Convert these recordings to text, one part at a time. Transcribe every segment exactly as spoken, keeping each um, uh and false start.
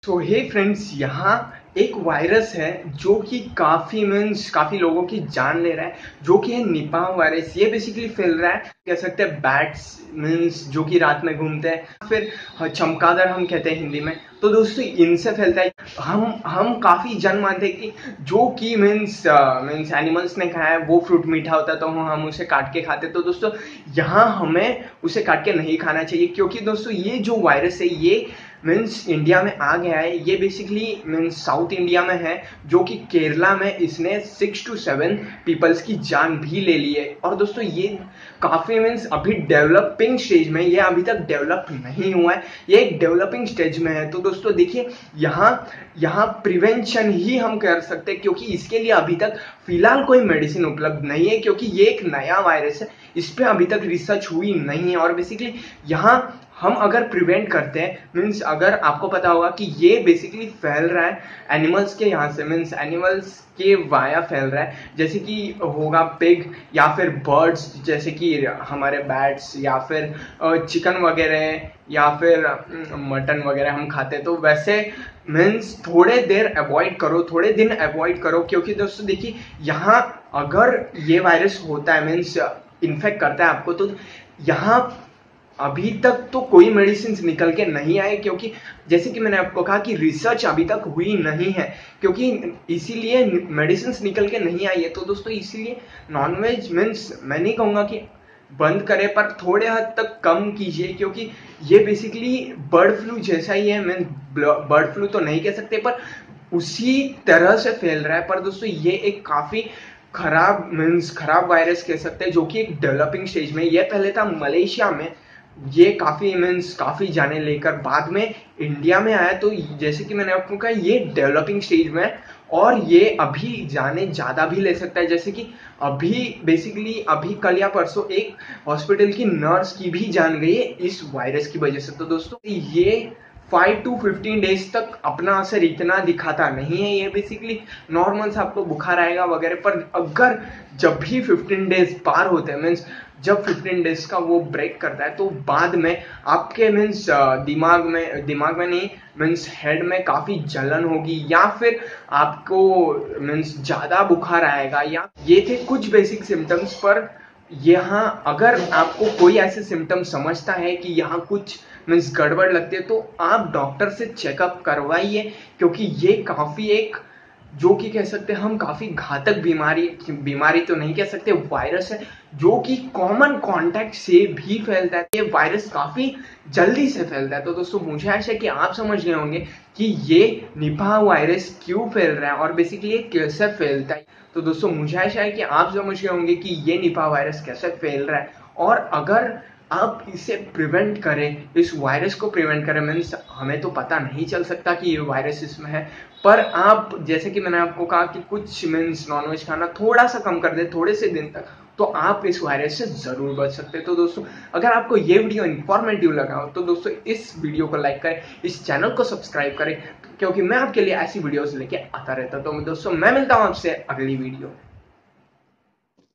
तो हे फ्रेंड्स, यहाँ एक वायरस है जो कि काफी मीन्स काफी लोगों की जान ले रहा है, जो कि है निपाह वायरस। ये बेसिकली फैल रहा है, कह सकते हैं बैट्स मीन्स जो कि रात में घूमते हैं, फिर चमगादड़ हम कहते हैं हिंदी में। तो दोस्तों इनसे फैलता है। हम हम काफी जन मानते हैं कि जो कि मीन्स मीन्स एनिमल्स ने खाया है वो फ्रूट मीठा होता है, तो हम उसे काट के खाते हैं। तो दोस्तों यहाँ हमें उसे काट के नहीं खाना चाहिए, क्योंकि दोस्तों ये जो वायरस है ये मीन्स इंडिया में आ गया है। ये बेसिकली मीन्स साउथ इंडिया में है, जो कि केरला में इसने सिक्स टू सेवन पीपल्स की जान भी ले ली है। और दोस्तों ये काफी मीन्स अभी डेवलपिंग स्टेज में, ये अभी तक डेवलप नहीं हुआ है, ये एक डेवलपिंग स्टेज में है। तो दोस्तों देखिए, यहाँ यहाँ प्रिवेंशन ही हम कर सकते हैं, क्योंकि इसके लिए अभी तक फिलहाल कोई मेडिसिन उपलब्ध नहीं है, क्योंकि ये एक नया वायरस है, इस पे अभी तक रिसर्च हुई नहीं है। और बेसिकली यहाँ हम अगर प्रिवेंट करते हैं, मीन्स अगर आपको पता होगा कि ये बेसिकली फैल रहा है एनिमल्स के यहाँ से, मीन्स एनिमल्स के वाया फैल रहा है, जैसे कि होगा पिग या फिर बर्ड्स, जैसे कि हमारे बैट्स या फिर चिकन वगैरह या फिर मटन वगैरह हम खाते हैं। तो वैसे मीन्स थोड़े देर अवॉइड करो, थोड़े दिन अवॉइड करो, क्योंकि दोस्तों देखिए यहाँ अगर ये वायरस होता है मीन्स इन्फेक्ट करता है आपको, तो यहाँ अभी तक तो कोई मेडिसिन निकल के नहीं आए, क्योंकि जैसे कि मैंने आपको कहा कि रिसर्च अभी तक हुई नहीं है, क्योंकि इसीलिए मेडिसिन निकल के नहीं आई है। तो दोस्तों इसीलिए नॉनवेज मीन्स मैं नहीं कहूँगा कि बंद करें, पर थोड़े हद तक कम कीजिए, क्योंकि ये बेसिकली बर्ड फ्लू जैसा ही है। मीन्स बर्ड फ्लू तो नहीं कह सकते, पर उसी तरह से फैल रहा है। पर दोस्तों ये एक काफी खराब मीन्स खराब वायरस कह सकते हैं, जो कि एक डेवलपिंग स्टेज में। ये पहले था मलेशिया में, ये काफी मीन्स काफी जाने लेकर बाद में इंडिया में आया। तो जैसे कि मैंने आपको कहा ये डेवलपिंग स्टेज में है, और ये अभी जाने ज्यादा भी ले सकता है। जैसे कि अभी बेसिकली अभी कल या परसों एक हॉस्पिटल की नर्स की भी जान गई है इस वायरस की वजह से। तो दोस्तों ये फाइव टू फिफ्टीन डेज तक अपना असर इतना दिखाता नहीं है, ये बेसिकली नॉर्मल से आपको बुखार आएगा वगैरह। पर अगर जब भी फिफ्टीन डेज पार होते हैं, मीन्स जब फिफ्टीन डेज का वो ब्रेक करता है, तो बाद में आपके मीन्स दिमाग में दिमाग में नहीं मीन्स हेड में काफी जलन होगी, या फिर आपको मीन्स ज्यादा बुखार आएगा। या ये थे कुछ बेसिक सिम्टम्स। पर यहाँ अगर आपको कोई ऐसे सिम्टम समझता है कि यहाँ कुछ मीन्स गड़बड़ लगती है, तो आप डॉक्टर से चेकअप करवाइए, क्योंकि ये काफी एक जो कि कह सकते हैं हम काफी घातक बीमारी बीमारी तो नहीं कह सकते, वायरस है जो कि कॉमन कांटेक्ट से भी फैलता है। ये वायरस काफी जल्दी से फैलता है। तो दोस्तों मुझे आशा है कि आप समझ गए होंगे कि ये निपाह वायरस क्यों फैल रहा है और बेसिकली ये कैसे फैलता है। तो दोस्तों मुझे आशा है कि आप समझ गए होंगे कि ये निपाह वायरस कैसे फैल रहा है, और अगर आप इसे प्रिवेंट करें, इस वायरस को प्रिवेंट करें, मीन्स हमें तो पता नहीं चल सकता कि ये वायरस इसमें है, पर आप जैसे कि मैंने आपको कहा कि कुछ मीन्स नॉनवेज खाना थोड़ा सा कम कर दे थोड़े से दिन तक, तो आप इस वायरस से जरूर बच सकते हैं। तो दोस्तों अगर आपको ये वीडियो इंफॉर्मेटिव लगा हो, तो दोस्तों इस वीडियो को लाइक करें, इस चैनल को सब्सक्राइब करें, क्योंकि मैं आपके लिए ऐसी वीडियोस लेके आता रहता हूं। तो दोस्तों मैं मिलता हूं आपसे अगली वीडियो।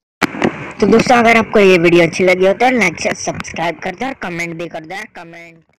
तो दोस्तों अगर आपको ये वीडियो अच्छी लगी हो तो लाइक शेयर सब्सक्राइब कर दे और कमेंट भी कर दे कमेंट